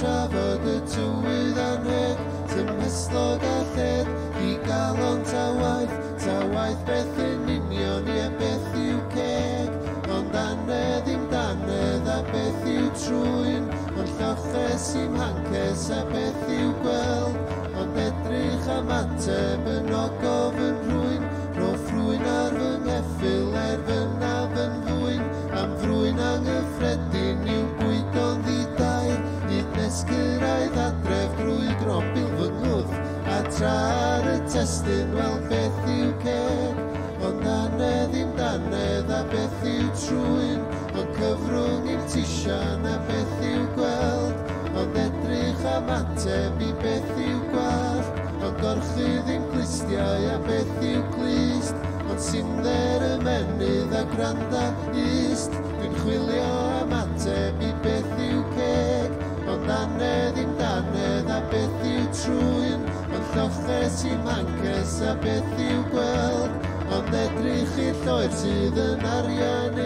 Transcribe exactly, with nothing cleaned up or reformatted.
trafod y tywydd anheg, tymheslog a lled, i gael ond ta waith, ta waith beth yn union i a beth yw ceg. Ond anedd i'm danedd a beth yw trwyn, ond lloches i'm hancus a beth yw gweld. Ond edrych am ateb yn ogof yn rhywun, ro ffrwyn ar fy ngeffil er fy naf yn fwyn. Am frwyn anghyffredin yw bwyd ond i dair, nid nes gyrraedd adref drwy grobil fy ngwth, a tra ar y testyn wel beth yw ceg. Ond anedd i'm danedd a beth yw trwyn, ond cyfrwng i'm tisian a beth yw gweld. Ond edrych am ateb i beth yw gwallt, ond gorchydd i'm clistiau a beth yw clust. Ond simdder y menydd a granda ist, dwi'n chwilio am ateb i beth yw ceg. Ond anedd i'm danedd a beth yw trwyn, ond lloches i'm hancus a beth yw gweld. Ond edrych i'r lloer sydd yn arian